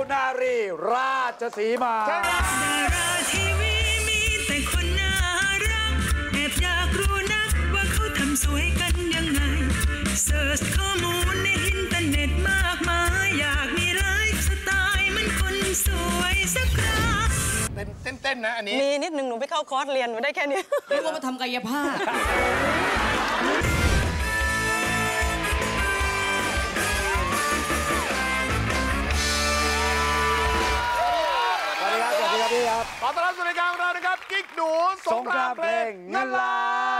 นารีราชสีมาดาราทีวีมีแต่คนน่ารักแอบอยากรู้นักว่าเขาทำสวยกันยังไงเสิร์ชข้อมูลในอินเทอร์เน็ตมากมายอยากมีไลฟ์สไตล์มันคนสวยสักครั้งเต้นนะอันนี้มีนิดนึงหนูไปเข้าคอร์สเรียนหนูได้แค่นี้เรียกว่ามาทำกายภาพขอต้อนรับสู่รายการของเรานะครับกิ๊กหนูสงครามเพลงเงินล้าน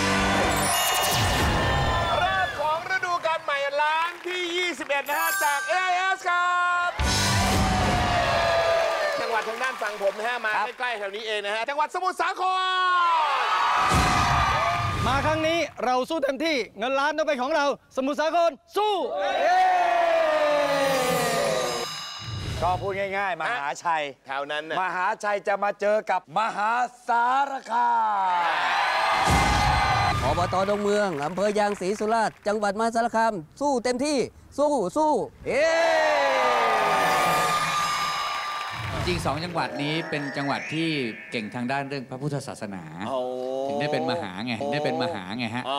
เริ่มของฤดูกาลใหม่ล้านที่21นะฮะจาก AIS ครับจังหวัดทางด้านฝั่งผมนะฮะมาใกล้ๆแถวนี้เองนะฮะจังหวัดสมุทรสาครมาครั้งนี้เราสู้เต็มที่เงินล้านต้องเป็นของเราสมุทรสาครสู้ก็พูดง่ายๆมหาชัยแถวนั้นมหาชัยจะมาเจอกับมหาสารคามอบต.ดงเมืองอำเภอยางศรีสุราษฎร์จังหวัดมหาสารคามสู้เต็มที่สู้จริง2 จังหวัดนี้เป็นจังหวัดที่เก่งทางด้านเรื่องพระพุทธศาสนาถึงได้เป็นมหาไงฮะ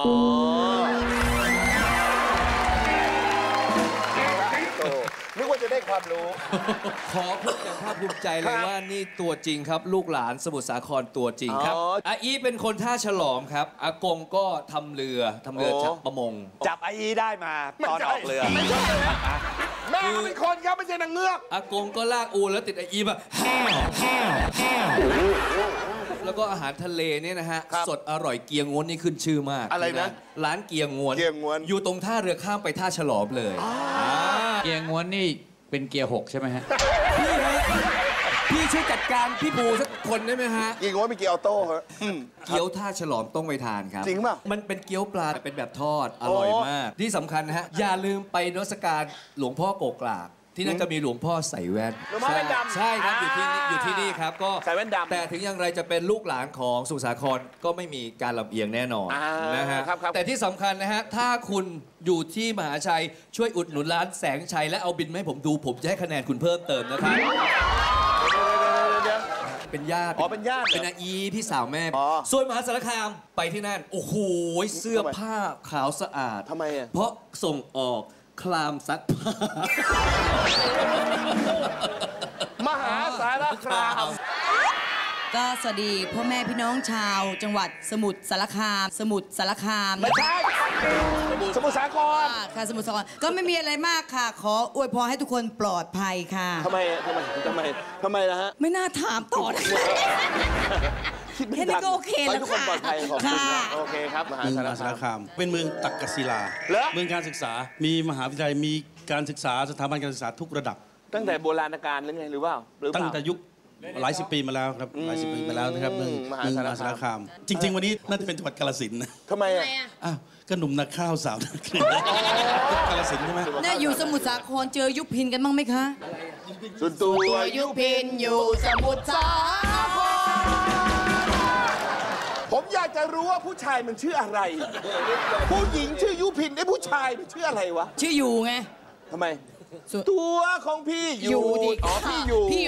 นึกว่าจะได้ความรู้ขอพูดอย่างภาคภูมิใจเลยว่านี่ตัวจริงครับลูกหลานสมุทรสาครตัวจริงครับอาอีเป็นคนท่าฉลอมครับอากงก็ทำเรือจับประมงจับอาอีได้มาตอนออกเรือแม่เป็นคนครับไม่ใช่นางเงือกอากงก็ลากอูแล้วติดอาอีมาแล้วก็อาหารทะเลเนี่ยนะฮะสดอร่อยเกียงงวนนี่ขึ้นชื่อมากอะไรนะร้านเกียงงวนอยู่ตรงท่าเรือข้ามไปท่าฉลอมเลยเกียงงวนนี่เป็นเกียร์6ใช่ไหมฮะพี่ช่วยจัดการพี่ปูสักคนได้ไหมฮะเกี๊ยวมีเกี๊ยวออโต้เหรอเกี๊ยวท่าฉลอมต้องไปทานครับจริงป่ะมันเป็นเกี๊ยวปลาเป็นแบบทอดอร่อยมากที่สำคัญนะฮะอย่าลืมไปนมัสการหลวงพ่อโกกลากที่นั่นจะมีหลวงพ่อใส่แว่นหลวงพ่อแว่นดำใช่ครับอยู่ที่นี่ครับก็ใส่แว่นดำแต่ถึงอย่างไรจะเป็นลูกหลานของสมุทรสาครก็ไม่มีการลำเอียงแน่นอนนะฮะแต่ที่สำคัญนะฮะถ้าคุณอยู่ที่มหาชัยช่วยอุดหนุนร้านแสงชัยและเอาบินมาให้ผมดูผมจะให้คะแนนคุณเพิ่มเติมนะครับเป็นญาติเป็นญาติเป็นอาอีพี่สาวแม่ส่วนมหาสารคามไปที่นั่นโอ้โหเสื้อผ้าขาวสะอาดทำไมอ่ะเพราะส่งออกคลามซักผ้ามหาสารคามก็สวัสดีพ่อแม่พี่น้องชาวจังหวัดสมุทรสารคามไม่ใช่สมุทรสาครค่ะสมุทรสาครก็ไม่มีอะไรมากค่ะขออวยพรให้ทุกคนปลอดภัยค่ะทำไมล่ะฮะไม่น่าถามต่อแค่นี้ก็โอเคแล้วค่ะโอเคครับมหาสารคามเป็นเมืองตักกศิลาเมืองการศึกษามีมหาวิทยาลัยมีการศึกษาสถาบันการศึกษาทุกระดับตั้งแต่โบราณกาลหรือไงหรือว่าตั้งแต่ยุคหลายสิบปีมาแล้วครับหลายสิบปีมาแล้วนะครับเมืองมหาสารคามจริงๆวันนี้น่าจะเป็นจังหวัดกาฬสินธุ์นะทำไมอ่ะก็หนุ่มนักข้าวสาวนักเรียนกาฬสินธุ์ใช่ไหมเนี่ยอยู่สมุทรสาครเจอยุพินกันบ้างไหมคะส่วนตัวยุพินอยู่สมุทรสาครผมอยากจะรู้ว่าผู้ชายมันชื่ออะไรผู้หญิงชื่อยุพินไอ้ผู้ชายมันชื่ออะไรวะชื่ออยู่ไงทำไมตัวของพี่อยู่พี่อยู่เ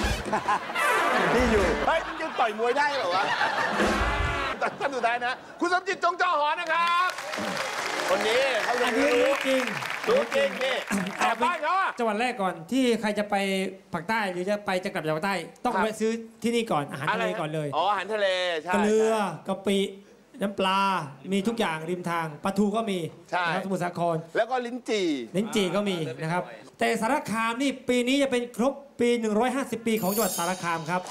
ฮ้ยมันยังต่อยมวยได้เหรอวะท่านสุดท้ายนะคุณสมจิตจงจอหอนะครับคนนี้เขาจะรู้จริงนี่แต่บ้านเขาจังหวัดแรกก่อนที่ใครจะไปภาคใต้หรือจะกลับจากภาคใต้ต้องไปซื้อที่นี่ก่อนอาหารทะเลก่อนเลยอาหารทะเลใช่เกลือกะปิน้ำปลามีทุกอย่างริมทางปลาทูก็มีสมุทรสาครแล้วก็ลิ้นจี่ก็มีนะครับแต่สารคามนี่ปีนี้จะเป็นครบปี150 ปีของจังหวัดสารคามครับ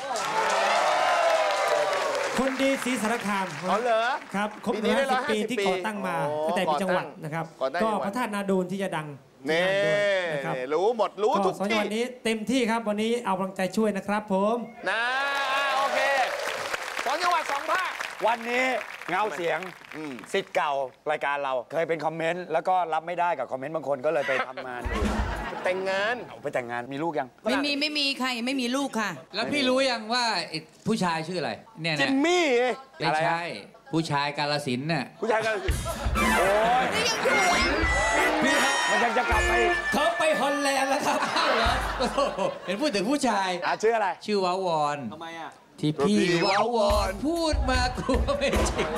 คนดีศรีสารคามเหรอครับครบ150 ปีที่ก่อตั้งมาตั้งแต่มีจังหวัดนะครับก็พระธาตุนาดูลที่จะดังนี่รู้หมดรู้ทุกที่วันนี้เต็มที่ครับวันนี้เอากำลังใจช่วยนะครับผมนะโอเค2 จังหวัด 2 ภาควันนี้เงาเสียงศิษย์เก่ารายการเราเคยเป็นคอมเมนต์แล้วก็รับไม่ได้กับคอมเมนต์บางคนก็เลยไปทำงานแต่งงานมีลูกยังไม่มีใครไม่มีลูกค่ะแล้วพี่รู้ยังว่าผู้ชายชื่ออะไรเนี่ยจิมมี่ไม่ใช่ผู้ชายกาฬสินธุ์น่ะผู้ชายกาฬสินธุ์โอ้ยพี่ครับมันยังจะกลับไปเขาไปฮอลแลนด์แล้วครับอ้าวเหรอโอ้โหเห็นพูดถึงผู้ชายชื่ออะไรชื่อว้าวอนทำไมอ่ะที่พี่ว้าวอนพูดมากลัวไม่จริง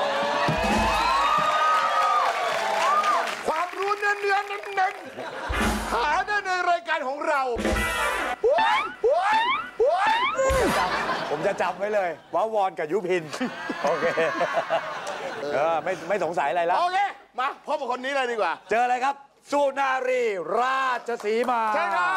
ความรู้เนื้อๆเน้นๆหาได้ในรายการของเราว้ายผมจะจำไว้เลยว่าวอนกับยุพิน โอเคไม่สงสัยอะไรแล้วโอเค มาพบกับคนนี้เลยดีกว่าเจออะไรครับ สุนารีราชสีมาใช่ครับ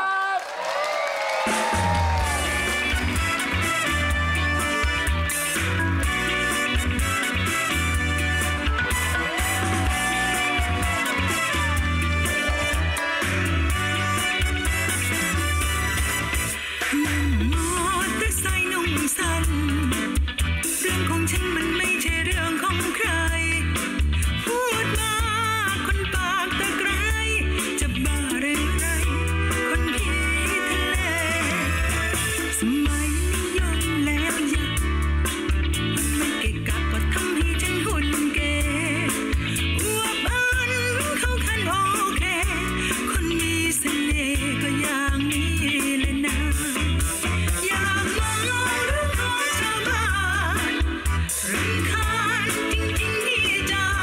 เรื่องของฉันมันไม่ใช่เรื่องของใครพูดมาคนปากตะไคร้จะบ้าหรือไรคนผีทะเลสมัยนิยมแล้วอยากมันไม่เกะกะก็ทำให้ฉันหุ่นเกอวบอันเข้าคันโอเคคนมีเสน่ห์ก็อย่างนี้เลยนะอยากมองรูปของชาวบ้านรำคาญจริงๆพี่จ๋า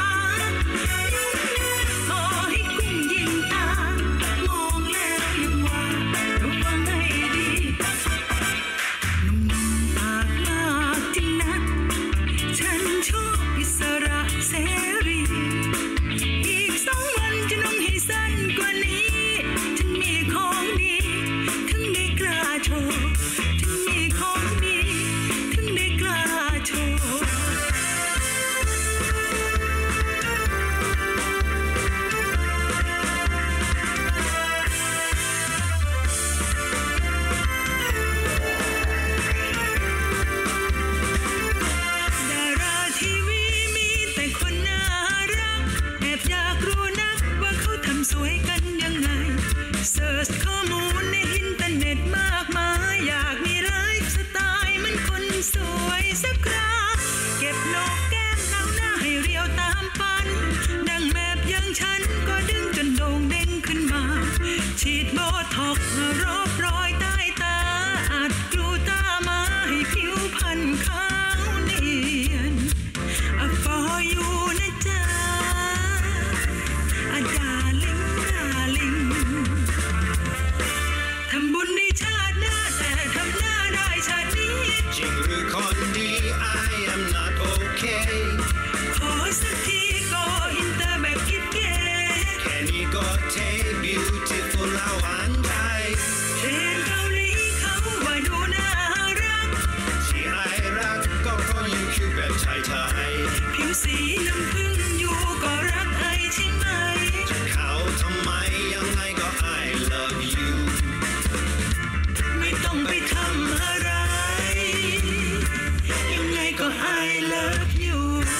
ขอให้กุ้งยิงตามองแล้วยังว่าระวังให้ดีหนุ่มๆปากมากจริงนะฉันชอบอิสระเสรีอีก2 วันจะนุ่งให้สั้นกว่านี้ฉันมีของดีถึงได้กล้าโชว์ฉันมีของดีถึงได้กล้าโชว์ดาราทีวีมีแต่คนน่ารักแอบอยากรู้นักว่าเขาทำสวยกันยังไงเสิร์ชข้อมูลในอินเทอร์เน็ตมากมายอยากมีไลฟ์สไตล์เหมือนคนสวยสักคราเก็บโหนกแก้มเงาหน้าให้เรียวตามฝันดังแมบอย่างฉันก็ดึงจนโด่งเด้งขึ้นมาฉีดโบท็อกซ์รอบรอยใต้ตาอัดกลูตามาให้ผิวพรรณขาวเนียนfor you นะจ๊ะdarling ทำบุญในชาติหน้าแต่ทำหน้าได้ชาตินี้จริงหรือคนดี I am not okay ขอสักทีก็อินเตอร์แบบคิดเก๋แค่นี้ก็เท่ beautiful แล้วหวานใจเทรนเกาหลีเขาว่าดูน่ารักที่ไอรักก็เพราะอยู่คิวแบบไทยผิวสีน้ำผึ้งอยู่ก็รักไอใช่ไหมๆจะเขาทำไมยังไงก็ I love you ไม่ต้องไปทำอะไรยังไงก็ I love you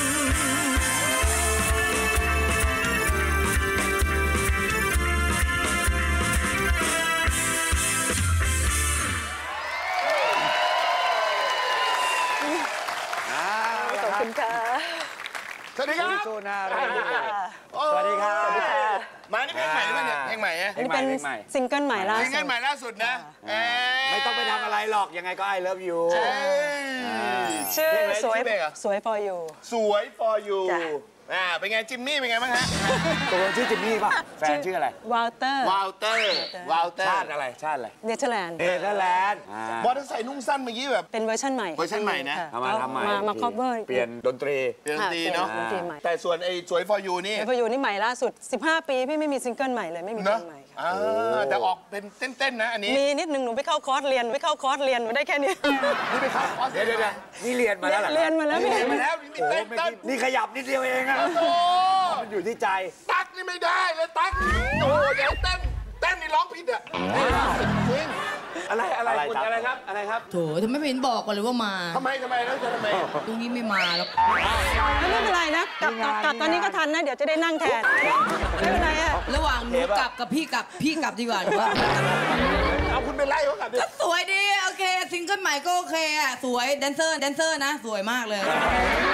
ขอบคุณค่ะสวัสดีครับสุนารีสวัสดีครับมานี่เพลงใหม่หรือเปล่าเนี่ยเพลงใหม่อะอันนี้เป็นซิงเกิลใหม่ล่าเพลสุงดใหม่ล่าสุดนะไม่ต้องไปทำอะไรหรอกยังไงก็ I love you ชื่อเพลงอะไรสวยชื่อเพลงอะสวย for you สวย for you จ้ะเป็นไงจิมมี่เป็นไงบ้างฮะตกลงชื่อจิมมี่ป่ะ แฟนชื่ออะไรวอลเตอร์วาลเตอร์ชาติอะไร ชาติอะไรเนเธอร์แลนด์เนเธอร์แลนด์มอเตอร์ไซค์นุ่งสั้นเมื่อกี้แบบเป็นเวอร์ชันใหม่เวอร์ชันใหม่นะค่เอามาทำใหม่มา cover เปลี่ยนดนตรีเปลี่ยนดนตรีเนาะดนตรีใหม่แต่ส่วนไอ้สวย for you นี่สวย for you นี่ใหม่ล่าสุด 15 ปีพี่ไม่มีซิงเกิลใหม่เลยไม่มีเพลเนาะงใหม่ค่ะแต่ออกเป็นเต้นๆนะอันนี้มีนิดนึงหนูไปเข้าคอร์สเรียนมาได้แค่นี้นี่ไปเข้าคอร์สเดี๋ยวนี่เรียนมาแล้วเหรอเรียนมาแล้วนี่พี่เรียนมาแล้วนี่มีโอ้เต้นนี่ขยับนิดเดียวเองอะโอ้มันอยู่ที่ใจตั๊กนี่ไม่ได้เลยตั๊กโอ้ยอย่าให้เต้นนี่ร้องผิดอ่ะจริงอะไรคุณอะไรครับอะไรครับโถทำไมไม่เห็นบอกก่อนเลยว่ามาทำไมแล้วทำไมตรงนี้ไม่มาแล้วไม่เป็นไรนะกลับตอนนี้ก็ทันนะ เดี๋ยวจะได้นั่งแทนไม่เป็นไรอะระหว่างหนูกลับกับพี่กลับดีกว่าหนูว่าเอาคุณไปไล่เขากลับดิก็สวยดีโอเคซิงเกิลใหม่ก็โอเคอ่ะสวยแดนเซอร์นะสวยมากเลย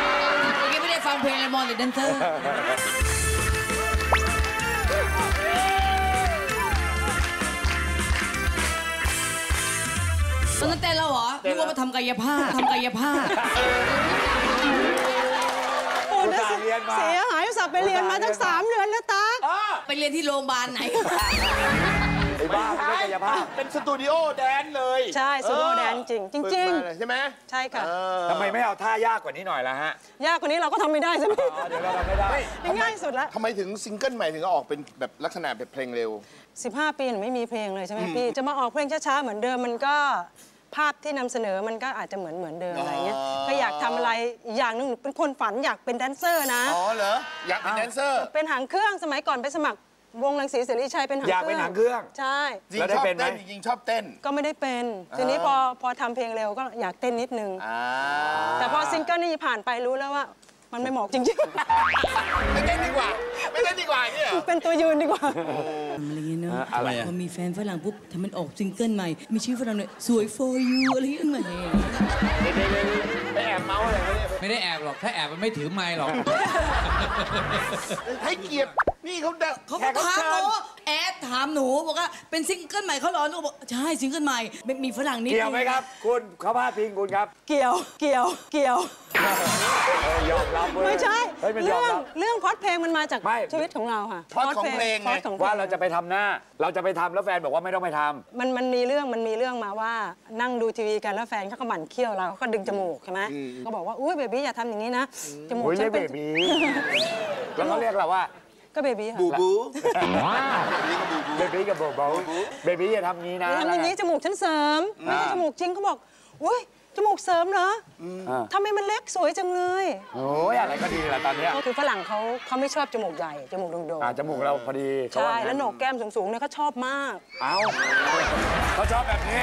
เมื่อกี้ไม่ได้ฟังเพลงเลยมองแต่แดนเซอร์ตอนนั้นเต้นแล้วเหรอนึกว่ามาทำกายภาพโอ้นะเสียหายอุตส่าห์ไปเรียนมาตั้ง3 เดือนแล้วตาไปเรียนที่โรงพยาบาลไหนไอ้บ้าไม่ใช่กายภาพเป็นสตูดิโอแดนเลยใช่สตูดิโอแดนจริงจริงใช่ไหมใช่ค่ะทำไมไม่เอาท่ายากกว่านี้หน่อยล่ะฮะยากกว่านี้เราก็ทำไม่ได้ใช่ไหมเดี๋ยวเราทำไม่ได้ง่ายสุดแล้วทำไมถึงซิงเกิลใหม่ถึงออกเป็นแบบลักษณะแบบเพลงเร็ว 15 ปีหนูไม่มีเพลงเลยใช่ไหมพี่จะมาออกเพลงช้าๆเหมือนเดิมมันก็ภาพที่นำเสนอมันก็อาจจะเหมือนเดิมอะไรเงี้ยก็อยากทำอะไรอย่างหนึงหนูเป็นคนฝันอยากเป็นแดนเซอร์นะอ๋อเหรออยากเป็นแดนเซอร์เป็นหางเครื่องสมัยก่อนไปสมัครวงรังสีเสรีชัยเป็นหางเคอยากรื่เป็นหางเครื่องใช่จริงชอบเต้นจริงชอบเต้นก็ไม่ได้เป็นทีนี้พอทำเพลงเร็วก็อยากเต้นนิดนึง แต่พอซิงเกิลนี่ผ่านไปรู้แล้วว่า มันไม่เหมาะจริงๆไม่เต้นดีกว่าเนี่ยเป็นตัวยืนดีกว่าอะไรเงี้ยเนาะอะไรอะพอมีแฟนฝรั่งปุ๊บทำมันออกซิงเกิลใหม่ มีชื่อฝรั่งเลยสวย for you อะไรเงี้ยใหม่ไปแอบเมาส์อะไรเขาเนี่ยไม่ได้แอบหรอก ถ้าแอบมันไม่ถือไมค์หรอกให้เกียรตินี่เขาเขาก็ถามหนูแอดถามหนูบอกว่าเป็นซิงเกิลใหม่เขาเหรอหนูบอกใช่ซิงเกิลใหม่มีฝรั่งนิดเกี่ยวไหมครับ คุณเขาพาดพิงคุณครับเกี่ยวยอมรับเว้ยไม่ใช่เฮ้ยมันยอมรับเรื่องพล็อตเพลงมันมาจากไม่ชีวิตของเราค่ะพล็อตของเพลงพล็อตของเพลงว่าเราจะไปทำหน้า เราจะไปทำแล้วแฟนบอกว่าไม่ต้องไปทำมันมีเรื่องมาว่านั่งดูทีวีกันแล้วแฟนเขาก็หมั่นเคี้ยวเราเขาก็ดึงจมูกใช่ไหมก็บอกว่าอุ้ยเบบี้อย่าทำอย่างนี้นะจมูกโอ้ยฉัเรียนกเป็เบนบีแล้วเขาเรียกเราว่าก็เบบี้ค่ะบูบูเบบีกับโบโบเบบีอย่าทำงี้นะทำอย่างนี้จมูกฉันเสริมไม่ใช่จมูกจริงเขาบอกอุ้ยจมูกเสริมเหรอทำไมมันเล็กสวยจังเลยโอ้ยอะไรก็ดีแหละตอนเนี้ยก็คือฝรั่งเขาไม่ชอบจมูกใหญ่จมูกโด่งจมูกเราพอดีๆใช่แล้วโหนกแก้มสูงๆเนี่ยเขาชอบมากเอาเขาชอบแบบนี้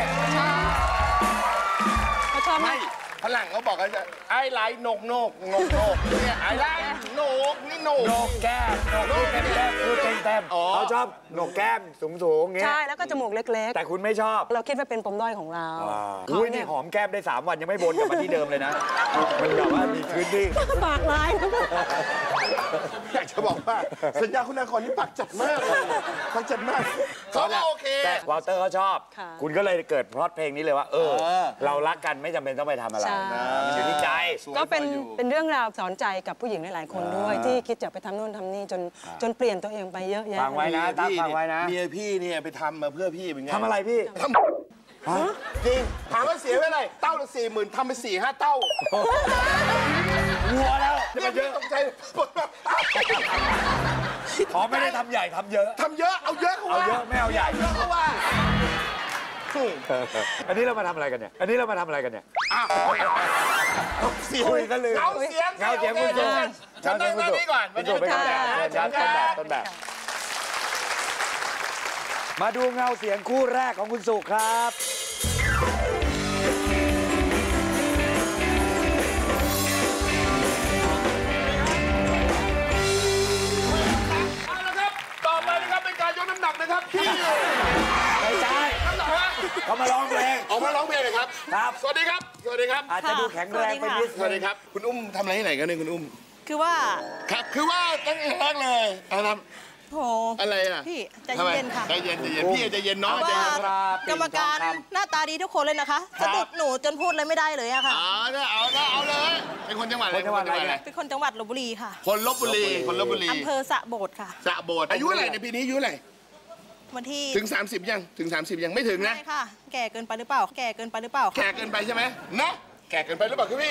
เขาชอบมาไม่กฝรั่งเขาบอกกันจะไอ้ไลน์นกเนี่ยไอ้ไลน์นกนี่นกโหนกแก้มโหนกแก้มพูดเต็มๆเขาชอบโหนกแก้มสูงๆเงี้ยใช่แล้วก็จมูกเล็กแต่คุณไม่ชอบๆ เราคิดว่าเป็นปมด้อยของเราอุ้ยนี่หอมแก้มได้3 วันยังไม่บนกลับมาที่เดิมเลยนะ มันแบบว่ามีพื้นที่ปากลายนะอยากจะบอกว่าสัญญาคุณนครนี่ปากจัดมากปากจัดมากเขาก็โอเคแต่วอลเตอร์เขาชอบค่ะคุณก็เลยเกิดพล็อตเพลงนี้เลยว่า เรารักกันไม่จำเป็นต้องไปทำอะไรใช่มันอยู่ที่ใจก็เป็นเรื่องราวสอนใจกับผู้หญิงหลายๆคนด้วย ที่คิดจะไปทำนู่นทำนี่จนเปลี่ยนตัวเองไปเยอะแยะฟังไว้นะตั้งฟังไว้นะเมียพี่เนี่ยไปทำมาเพื่อพี่เป็นไงทำอะไรพี่จริงถามว่าเสียไปอะไรเต้าละ40,000ทำไป4-5 เต้าหัวแล้วจะเนี่ยมาเยพี่อะตกใจขอไม่ได้ทำใหญ่ทำเยอะทำเยอะเอาเยอะเขาเอาว่าเยอะไม่เอาใหญ่เยอะเขาว่าอันนี้เรามาทำอะไรกันเนี่ย อันนี้เรามาทำอะไรกันเนี่ยเสียงคุยกันเลยเงาเสียงเงาเสียงคุณโจฉันนั่งตรงนี้ก่อนคุณโจเป็นต้นแบบมาดูเงาเสียงคู่แรกของคุณสุครับเอาละครับต่อไปนะครับเป็นการยกน้ำหนักนะครับพี่ไม่ใช่น้ำหนักฮะเขามาร้องเพลงออกมาร้องเพลงเลยครับครับสวัสดีครับ สวัสดีครับอาจจะดูแข็งแรงไปนิดสวัสดีครับ คุณอุ้มทำอะไรที่ไหนกันเนี่ยคุณอุ้มคือว่าครับ คือว่าตั้งแต่แรกเลยอะไรโถอะไรอ่ะพี่ใจทำไมเย็นๆค่ะใจเย็นพี่ใจเย็นน้องว่ากรรมการหน้าตาดีทุกคนเลยนะคะสะดุดหนูจนพูดอะไรไม่ได้เลยอะค่ะเอาเลย เป็นคนจังหวัดอะไรเป็นคนจังหวัดลพบุรีค่ะคนลบบุรีอำเภอสระโบดค่ะสระโบดอายุอะไรในปีนี้อายุอะไรวันที่ถึง 30 ยัง ถึง 30 ยังไม่ถึงนะใช่ค่ะ แก่เกินไปหรือเปล่า แก่เกินไปหรือเปล่าแก่เกินไปใช่ไหมนะแก่เกินไปหรือเปล่าครับพี่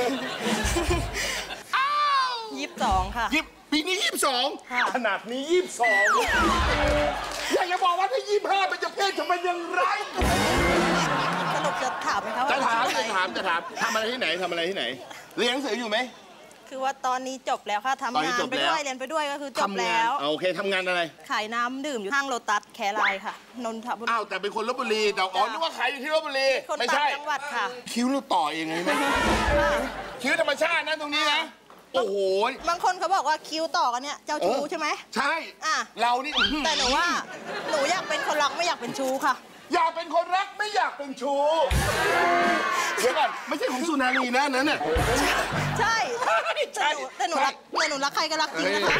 22 ค่ะปีนี้ 22 ขนาดนี้ 22 อยากจะบอกว่าถ้า 25 มันจะเพศจะเป็นอย่างไรสรุปจะถามไหมคะว่าจะถามทำอะไรที่ไหนเรียนหนังสืออยู่ไหมคือว่าตอนนี้จบแล้วค่ะทำตอนนี้งานจบไปแล้วด้วยเรียนไปด้วยก็คือจบแล้วโอเคทำงานอะไรขายน้ำดื่มอยู่ห้างโลตัสแครายค่ะ นนทบุรีอ้าวแต่เป็นคนลบบุรีแต่นึกว่าขายอยู่ที่ลบบุรีคนไม่ต่าใช่งจังหวัดค่ะคิ้วเราต่อเองไงไหมคิ้วธรรมชาตินะตรงนี้นะ โอ้โหบางคนเขาบอกว่าคิ้วต่อกันเนี่ยเจ้าชู้ใช่ไหมใช่อ่ะเรานี่แต่หนูว่าหนูอยากเป็นคนรักไม่อยากเป็นชู้ค่ะอยากเป็นคนรักไม่อยากเป็นชู้เดี๋ยวก่อนไม่ใช่ของสุนารีนะนั้นน่ะใช่แต่หนูรักใครก็รักจริงนะคะ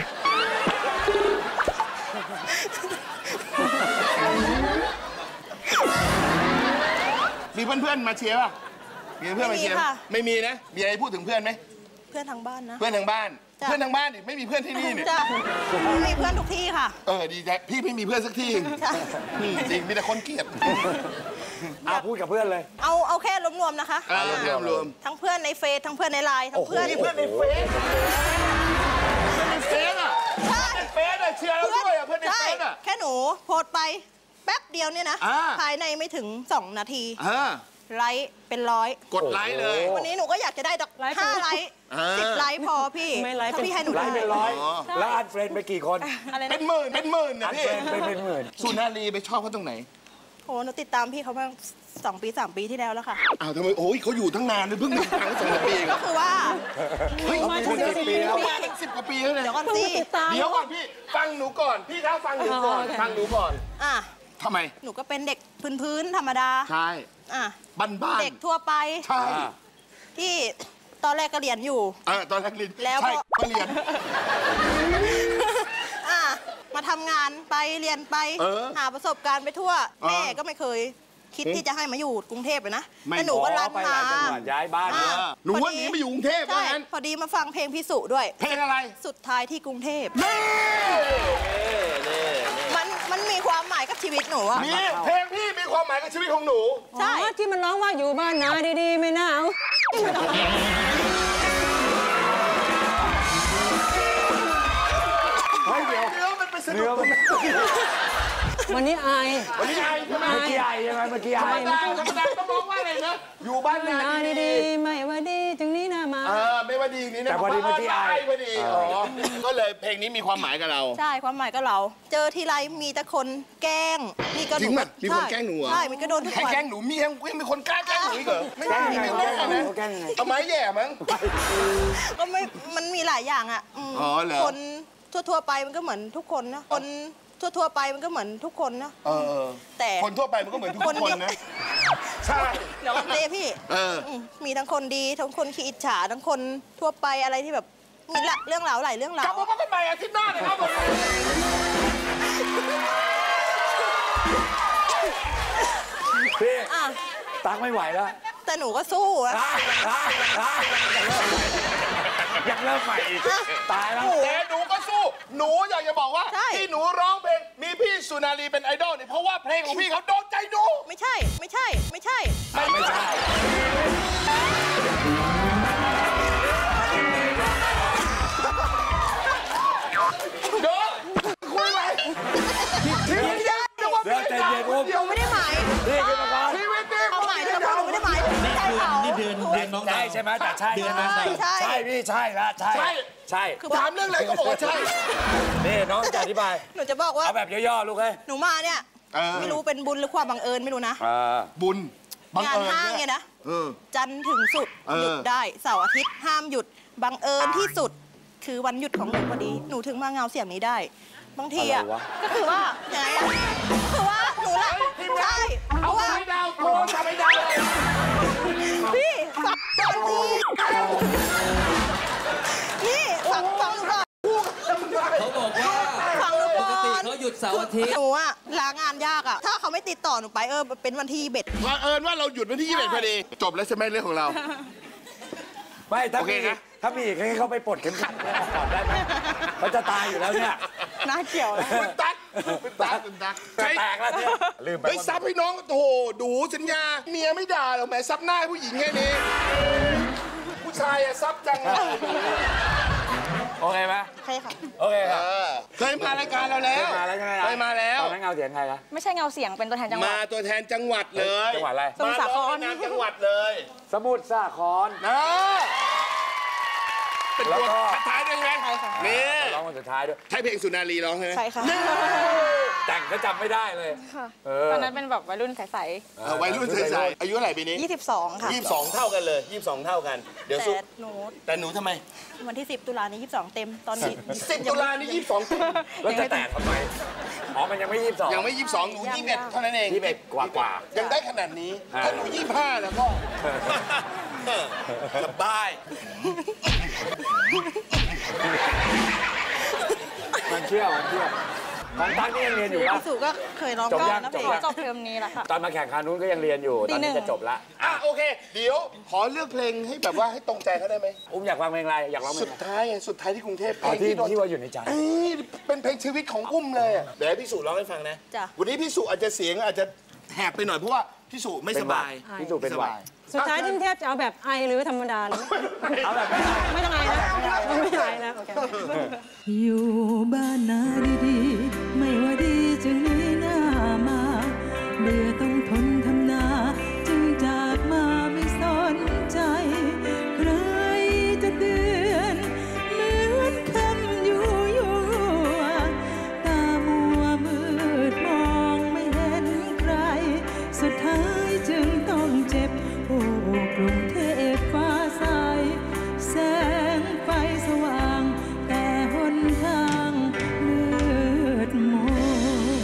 มมีเพื่อนๆมาเชียร์ป่ะมีเพื่อนมาเชียร์ไม่มีนะมีอะไรพูดถึงเพื่อนไหมเพื่อนทางบ้านนะเพื่อนทางบ้านเพื่อนทางบ้านดิไม่มีเพื่อนที่นี่เนี่ยจ้ะมีเพื่อนทุกที่ค่ะดีใจพี่ไม่มีเพื่อนสักที่จริงมีแต่คนเกลียดพูดกับเพื่อนเลยเอาแค่รวมๆนะคะรวมทั้งเพื่อนในเฟซทั้งเพื่อนในไลน์ทั้งเพื่อนมีเพื่อนในเฟซในเฟซอ่ะใช่ในเฟซอ่ะเชียร์เราด้วยอ่ะเพื่อนในเฟซอ่ะแค่หนูโพสต์ไปแป๊บเดียวเนี่ยนะภายในไม่ถึง2 นาทีไลค์เป็น100 กดไลค์เลยวันนี้หนูก็อยากจะได้5 ไลค์10 ไลค์พอพี่ถ้าพี่ให้หนูไลค์เป็น100แล้วอันเฟรนด์ไปกี่คนเป็นหมื่นนะพี่เป็นหมื่นสุนารีไปชอบเขาตรงไหนโอ้หนูติดตามพี่เขามา2 ปี 3 ปีที่แล้วแล้วค่ะอ้าวทำไมโอ้ยเขาอยู่ตั้งนานเลยเพิ่งมา2 ปีก็คือว่าเฮ้ยมาถึง10 ปีแล้วมาถึง10 กว่าปีแล้วเนี่ยเดี๋ยวก่อนสิเดี๋ยวก่อนพี่ฟังหนูก่อนพี่ท้าฟังหนูก่อนฟังหนูก่อนทำไมหนูก็เป็นเด็กพื้นๆธรรมดาใช่บ้านเด็กทั่วไปใช่ที่ตอนแรกก็เรียนอยู่ตอนแรกเรียนแล้วใช่ก็เรียนมาทำงานไปเรียนไปหาประสบการณ์ไปทั่วแม่ก็ไม่เคยคิดที่จะให้มาอยู่กรุงเทพเลยนะแต่หนูก็รันมาย้ายบ้านหนูว่าหนีมาอยู่กรุงเทพใช่พอดีมาฟังเพลงพี่สุด้วยเพลงอะไรสุดท้ายที่กรุงเทพมันมีความหมายกับชีวิตหนูอะมีเพลงพี่มีความหมายกับชีวิตของหนูใช่ที่มันร้องว่าอยู่บ้านนาดีๆไม่น่าเอาเดี๋ยวมันไปสนุกวันนี้อายใช่ไหมเมื่อกี้อายใช่ไหมเมื่อกี้อายธรรมดาต้องร้องว่าอะไรนะอยู่บ้านนาดีๆไม่ว่าดีถึงนี้นะมาไม่ว่าดีนี่นะแต่พอดีเมื่อกี้อายพอดีก็เลยเพลงนี้มีความหมายกับเราใช่ความหมายกับเราเจอทีไรมีแต่คนแกล้งมีก็จริงมั้ยมีคนแกล้งหนูใช่มีก็โดนทุกวันแกล้งหนูมีมีคนกล้าแกล้งหนูอีกเหรอไม่ได้ไม่ได้เอาไม้แย่มั้งก็ไม่มันมีหลายอย่างอ่ะคนทั่วไปมันก็เหมือนทุกคนนะคนทั่วไปมันก็เหมือนทุกคนนะแต่คนทั่วไปมันก็เหมือนทุกคนนะใช่เดี๋ยวเต้พี่มีทั้งคนดีทั้งคนขี้อิจฉาทั้งคนทั่วไปอะไรที่แบบมีเรื่องราวหลายเรื่องราวกลับมาพบกันใหม่อาทิตย์หน้าเลยครับพี่ตักไม่ไหวแล้วแต่หนูก็สู้อยากเริ่มใหม่อีกตายแล้วแต่หนูก็สู้หนูอยากจะบอกว่าที่หนูร้องเพลงมีพี่สุนารีเป็นไอดอลเนี่ยเพราะว่าเพลงของพี่เขาโดนใจหนูไม่ใช่เดี๋ยวคุยอะไรชีวิตเดี๋ยวไม่ได้หมายนี่คือมาก่อนชีวิตนี่เอาหมายแต่เราไม่ได้หมายนี่เดือนน้องใช่ไหมแต่ใช่ใช่พี่ใช่ละใช่คือถามเรื่องอะไรก็บอกว่าใช่นี่น้องจะอธิบายหนูจะบอกว่าเอาแบบย่อๆลูกเอ้ยหนูมาเนี่ยไม่รู้เป็นบุญหรือความบังเอิญไม่รู้นะบุญงานห้างเนี่ยนะจันทร์ถึงศุกร์หยุดได้เสาร์อาทิตย์ห้ามหยุดบังเอิญที่สุดคือวันหยุดของหนูพอดีหนูถึงมาเงาเสียงนี้ได้บางทีอ่ะก็คือว่าอย่างไรอ่ะคือว่าหนูละใช่เอาไปดาวโทรทำไปดาวพี่ฟังก่อนนี่ฟังหนูก่อนเขาบอกว่าปกติเขาหยุดเสาร์อาทิตย์หนูอ่ะลางานยากอ่ะถ้าเขาไม่ติดต่อหนูไปเป็นวันที่21 ว่าเราหยุดวันที่21พอดีจบแล้วใช่ไหมเรื่องของเราไม่ถ้ามีอีกให้เขาไปปลดเข็มขัดแล้วก่อนได้ไหมเขาจะตายอยู่แล้วเนี่ยน่าเกี่ยวนะเป็นตั๊กแตกแล้วเนี่ยลืมไปซับให้น้องโถดูสัญญาเมียไม่ด่าหรอกแหมซับหน้าผู้หญิงแค่นี้ผู้ชายอะซับจังโอเคไหมใช่ค่ะโอเคครับเคยมารายการเราแล้วเคยมาแล้วตอนนั้นเงาเสียงใครคะไม่ใช่เงาเสียงเป็นตัวแทนจังหวัดมาตัวแทนจังหวัดเลยจังหวัดอะไรสมุทรสาครจังหวัดเลยสมุทรสาครเป็นตัวท้ายด้วยไงนี่ร้องคนสุดท้ายด้วยใช่เพลงสุนารีร้องใช่ไหมใช่ค่ะแต่งก็จำไม่ได้เลยตอนนั้นเป็นแบบวัยรุ่นใสๆวัยรุ่นใสๆอายุเท่าไหร่ปีนี้ 22ค่ะ 22เท่ากันเลย22เท่ากันเดี๋ยวสุดแต่หนูทำไมวันที่10 ตุลานี้22เต็มตอนนี้ 10 ตุลานี้22เต็มแล้วจะแต่ทำไมมันยังไม่22 ยังไม่22หนู21เท่านั้นเอง 21กว่ายังได้ขนาดนี้ถ้าหนู25แล้วก็สบายมันเชื่อของตั๊กนี่ยังเรียนอยู่ปะพี่สุก็เคยร้องจบยังนะเพลงจบเทอมนี้แหละค่ะตอนมาแข่งคานู้นก็ยังเรียนอยู่ ตอนนี้จะจบละโอเค เดี๋ยวขอเลือกเพลงให้แบบว่าให้ตรงใจเขาได้ไหมอุ้มอยากฟังเพลงอะไรอยากร้องเพลสุงดอะไรท้ายไงสุดท้ายที่กรุงเทพที่ว่าอยู่ในใจเป็นเพลงชีวิตของอุ้มเลยอะเดี๋ยวให้พี่สุร้องให้ฟังนะจ้ะวันนี้พี่สุอาจจะเสียงอาจจะแหบไปหน่อยเพราะว่าพี่สุไม่สบายพี่สุเป็นหวัดสุดท้ายที่กรุงเทพจะเอาแบบไอหรือธรรมดาเลยเอาแบบไม่ต้องไอนะไม่ไอนะโอเคอยู่บ้านนาดีๆไม่ว่าดีจึงมีหน้ามาเบื่อต้องทนทำนาจึงจากมาไม่สนใจใครจะเดือนเหมือนคำอยู่ตามัวมืดมองไม่เห็นใครสุดท้ายจึงต้องเจ็บโอ้กรุงเทพฟ้าใสแสงไฟสว่างแต่หนทางมืดมน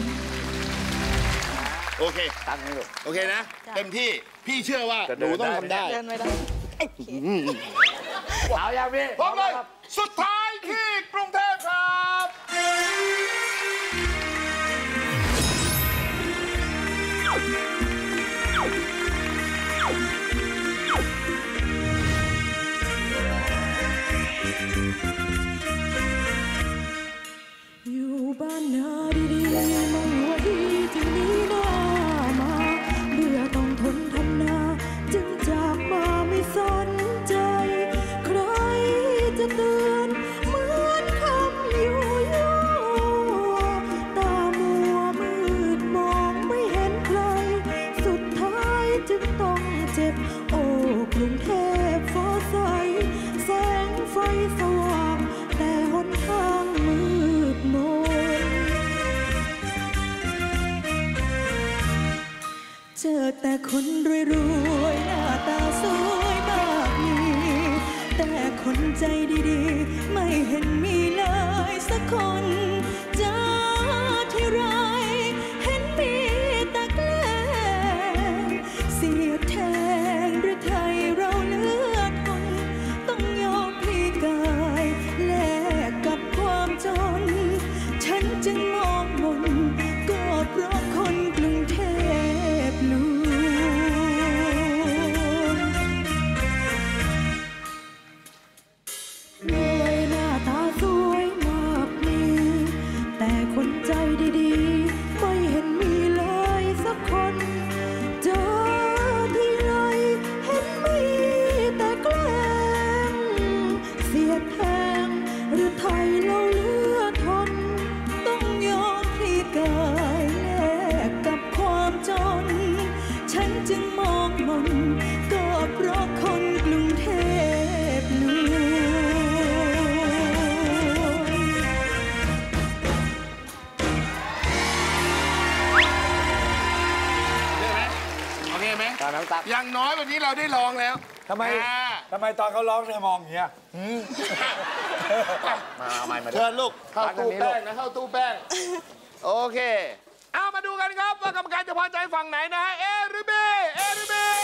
โอเคตั้งให้ลูกโอเคนะ เต็มที่พี่เชื่อว่าหนูต้องทำได้เดินไม่ได้เอาอย่างพี่พร้อมเลยสุดท้ายที่กรุงเทพครับอยู่บ้านนาดีๆไม่ว่าดีจึงมีหน้ามาเบื่อต้องทนทำนาจึงจากมาไม่สนใจใครจะเตือนเหมือนคำอยู่ตามัวมืดมองไม่เห็นใครสุดท้ายจึงต้องเจ็บโอ้กรุงเทพฟ้าใสแสงไฟสว่างแต่หนทางมืดมน เจอแต่คนรวยๆหน้าตาสวยมากมีแต่คนใจดีๆไม่เห็นมีเลยสักคนเจอที่ไรเห็นมีแต่แกล้งเสียแทงหรือไทยเราเลือดทนต้องยอมพลีกายแลกกับความจนฉันจึงมองมนก็เพราะคนกรุงเทพลวงรวยหน้าตาสวยมากมีแต่คนใจดีๆไม่เห็นมีเลยสักคนเจอที่ไรเห็นมีแต่แกล้งเสียแทงหรือไทยเราเลือดทนต้องยอมพลีกายแลกกับความจนฉันจึงมองมนก็เพราะคนกรุงเทพลวงโอเคไหมตอนน้ำตักอย่างน้อยวันนี้เราได้ลองแล้วทำไมตอนเขาร้องเธอมองอย่างเงี้ยมาเอาไม้มาเชิญลูกเข้าตู้แป้งนะเข้าตู้แป้งโอเคเอามาดูกันครับว่ากรรมการจะพอใจฝั่งไหนนะฮะเอหรือบีเอหรือบี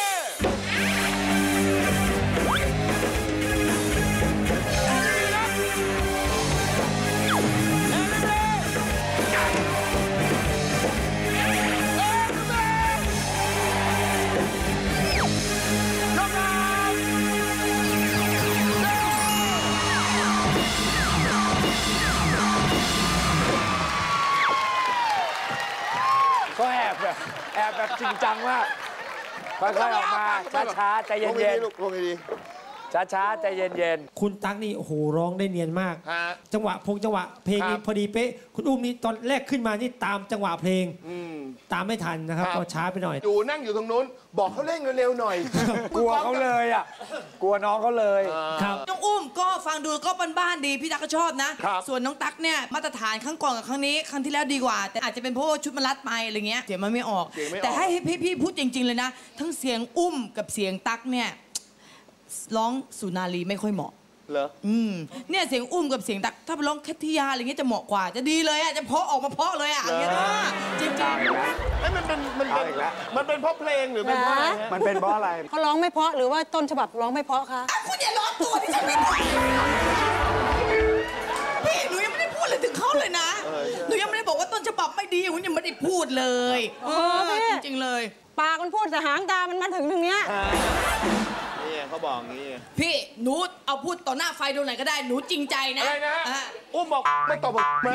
ก็แอบแบบจริงจังมากค่อยๆออกมาช้าๆใจเย็นลงดีๆช้าๆใจเย็นคุณตั๊กนี่โอ้โหร้องได้เนียนมากฮะจังหวะเพลงครันี่บพอดีเป๊ะคุณอุ้มนี่ตอนแรกขึ้นมานี่ตามจังหวะเพลง ตามไม่ทันนะครับครับก็ช้าไปหน่อยอยู่นั่งอยู่ตรงนู้นบอกเขาเร่งเร็วๆหน่อยกลัวเขาเลยอ่ะกลัวน้องเขาเลยครับน้องอุ้มก็ฟังดูก็บ้านๆดีพี่ตั๊กก็ชอบนะครับส่วนน้องตั๊กเนี่ยมาตรฐานครั้งก่อนกับครั้งนี้ครั้งที่แล้วดีกว่า แต่อาจจะเป็นเพราะว่าชุดมันรัดไปอะไรเงี้ยเสียงมันไม่ออก แต่ให้พี่พูดจริง ๆเลยนะ ทั้งเสียงอุ้มกับเสียงตั๊กเนี่ยร้องสุนารีไม่ค่อยเหมาะเหรอเนี่ยเสียงอุ้มกับเสียงตั๊กถ้าไปร้องแคทริยาอะไรเงี้ยจะเหมาะกว่าจะดีเลยอ่ะจะเพราะออกมาเพราะเลยอ่ะอย่างเงี้ยนะจริงมันเป็นเพราะเพลงหรือเป็นเพราะอะไรฮะมันเป็นเพราะอะไรเขาร้องไม่เพราะหรือว่าต้นฉบับร้องไม่เพราะคะๆคุณอย่าร้องตัวที่ฉันไม่ได้พี่หนูยังไม่ได้พูดเลยถึงเขาเลยนะหนูยังไม่ได้ต้นฉบับไม่ดีคุณยังไม่ได้พูดเลยจริงๆเลยปากมันพูดแต่หางตามันมาถึงตรงเนี้ยนี่เขาบอกงี้พี่หนูเอาพูดต่อหน้าไฟดูไหนก็ได้หนูจริงใจนะอะไรนะอุ้มบอกไม่ตอบบอกไม่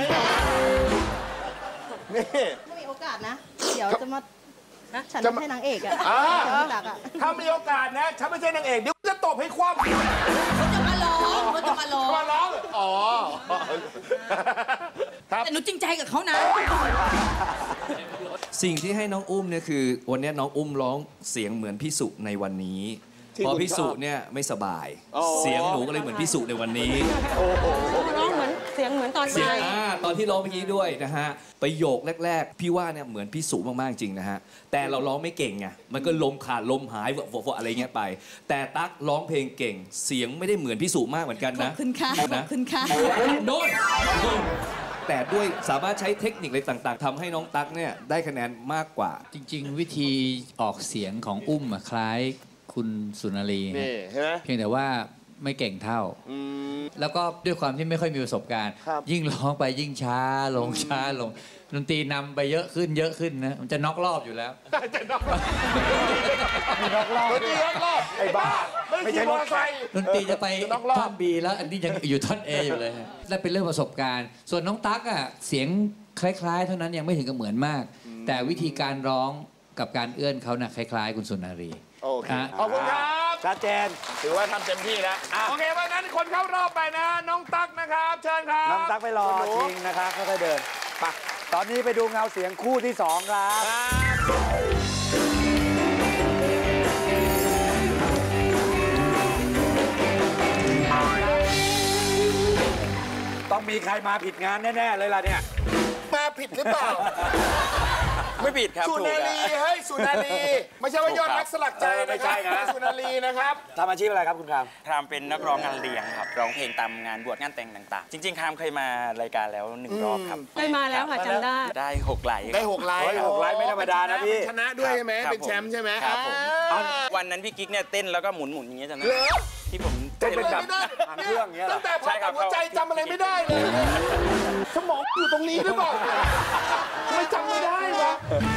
นี่ไม่มีโอกาสนะเดี๋ยวจะมาฉันไม่ใช่นางเอกอะถ้ามีโอกาสนะฉันไม่ใช่นางเอกเดี๋ยวจะตบให้คว่ำเขาจะมาร้องอ๋อแต่หนูจริงใจกับเขานะสิ่งที่ให้น้องอุ้มเนี่ยคือวันนี้น้องอุ้มร้องเสียงเหมือนพี่สุในวันนี้พอพี่สุเนี่ยไม่สบายเสียงหนูก็เลยเหมือนพี่สุในวันนี้ร้องเหมือนเสียงเหมือนตอนไปตอนที่ร้องเมื่อกี้ด้วยนะฮะประโยคแรกๆพี่ว่าเนี่ยเหมือนพี่สุมากๆจริงนะฮะแต่เราร้องไม่เก่งไงมันก็ลมขาดลมหายเวอะอะไรเงี้ยไปแต่ตั๊กร้องเพลงเก่งเสียงไม่ได้เหมือนพี่สุมากเหมือนกันนะขอบคุณค่ะขอบคุณค่ะโน้ตแต่ด้วยสามารถใช้เทคนิคอะไรต่างๆทำให้น้องตั๊กเนี่ยได้คะแนนมากกว่าจริงๆวิธีออกเสียงของอุ้มคล้ายคุณสุนารีเพียงแต่ว่าไม่เก่งเท่าแล้วก็ด้วยความที่ไม่ค่อยมีประสบการณ์ยิ่งร้องไปยิ่งช้าลงดนตรีนำไปเยอะขึ้นนะมันจะน็อกรอบอยู่แล้วจะน็อกรอบดนตรีน็อกรอบไอ้บ้าไม่ใช่รถไฟดนตรีจะไปท่อนบีแล้วอันนี้ยังอยู่ท่อนเออยู่เลยนั่นเป็นเรื่องประสบการณ์ส่วนน้องตั๊กอ่ะเสียงคล้ายๆเท่านั้นยังไม่ถึงกับเหมือนมากแต่วิธีการร้องกับการเอื้อนเขาน่ะคล้ายๆคุณสุนารีโอเคขอบคุณครับชัดเจนถือว่าทำเต็มที่แล้วโอเควันนั้นคนเข้ารอบไปนะน้องตั๊กนะครับเชิญครับน้องตั๊กไปรอชิงนะครับค่อยๆเดินไปตอนนี้ไปดูเงาเสียงคู่ที่2ครับต้องมีใครมาผิดงานแน่ๆเลยล่ะเนี่ยมาผิดหรือเปล่าไม่ผิดครับสุนารีเฮ้ยสุนารีไม่ใช่ว่ายอดรักสลักใจไม่ใช่นะสุนารีนะครับทำอาชีพอะไรครับคุณครามครามเป็นนักร้องงานเลี้ยงครับร้องเพลงตามงานบวชงานแต่งต่างๆจริงๆครามเคยมารายการแล้ว1 รอบครับเคยมาแล้วค่ะจำได้6 ไลค์ได้6 ไลค์ 6 ไลค์ไม่ธรรมดานะพี่ชนะด้วยใช่ไหมเป็นแชมป์ใช่ไหมครับผมวันนั้นพี่กิ๊กเนี่ยเต้นแล้วก็หมุนอย่างเงี้ยจำได้ที่ผมเต้นเป็นแบบเครื่องอย่างเงี้ยตั้งแต่พอหัวใจจำอะไรไม่ได้เลยสมองอยู่ตรงนี้หรือเปล่าไม่จำไม่ได้วะ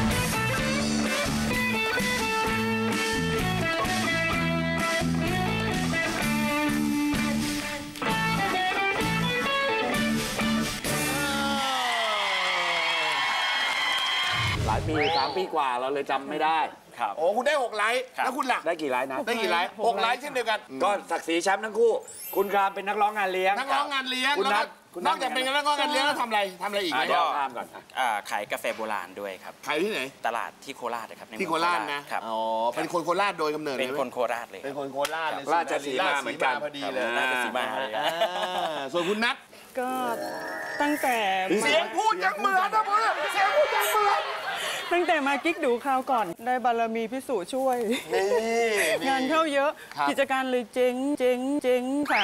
หลายปี3 ปีกว่าเราเลยจำไม่ได้ครับโอ้คุณได้6 ไลค์แล้วคุณหลักได้กี่ไลค์นะได้กี่ไลค์6 ไลค์เช่นเดียวกันก็ศักดิ์ศรีแชมป์ทั้งคู่คุณครามเป็นนักร้องงานเลี้ยงนักร้องงานเลี้ยงคุณนัทนอกจากเป็นนักร้องงานเลี้ยงแล้วทำอะไรอีกก็ก่อนขายกาแฟโบราณด้วยครับขายที่ไหนตลาดที่โคราชครับที่โคราชนะครับอ๋อเป็นคนโคราชโดยกำเนิดเลยเป็นคนโคราชเลยเป็นคนโคราชเลยราชสีมาเหมือนกันพอดีเลยราชสีมาส่วนคุณนัทก็ตั้งแต่เสียงพูดยังเหมือนนะเพื่อนเสียงพูดยังเหมือนตั้งแต่มากิ๊กดูคราวก่อนได้บารมีพิสูจน์ช่วยงานเข้าเยอะกิจการเลยเจ๊งค่ะ